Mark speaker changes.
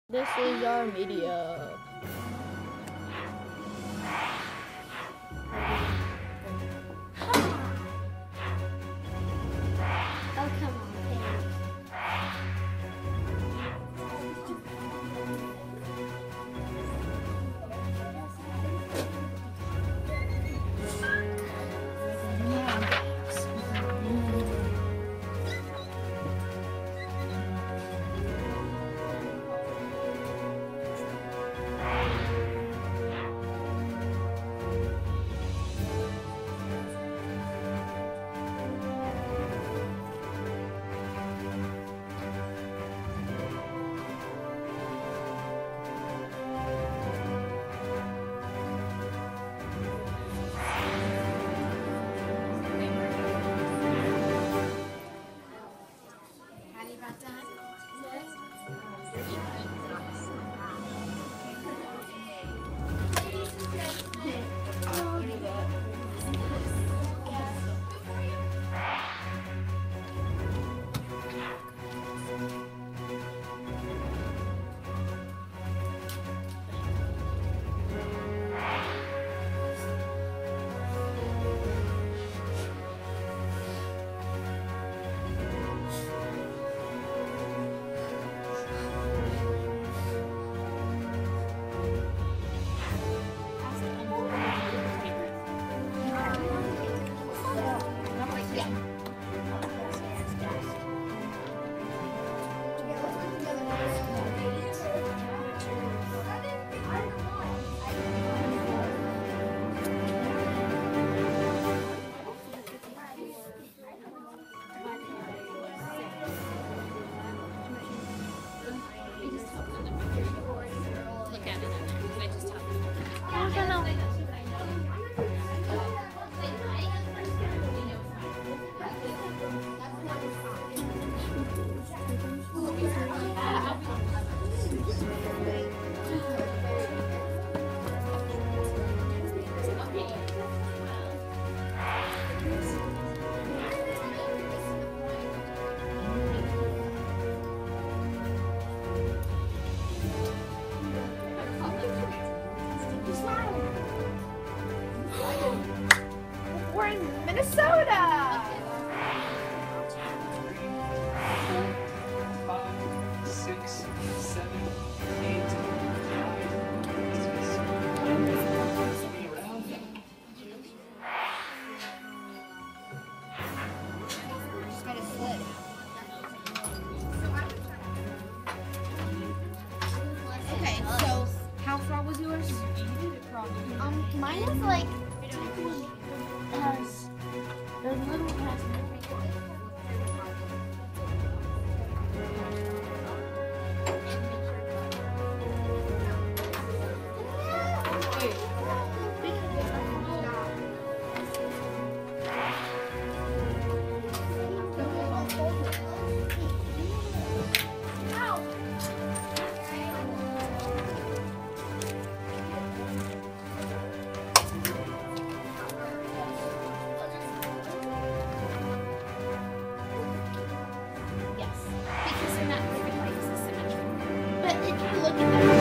Speaker 1: This is our media.
Speaker 2: Oh, come on, Paige.
Speaker 1: We're in Minnesota!
Speaker 3: 5, 6, 7, 8, 9.
Speaker 4: Okay, so how far was yours?
Speaker 2: Mine is like has the little has
Speaker 4: Yes. Because they're not perfect like this is symmetry.
Speaker 2: but if you look at that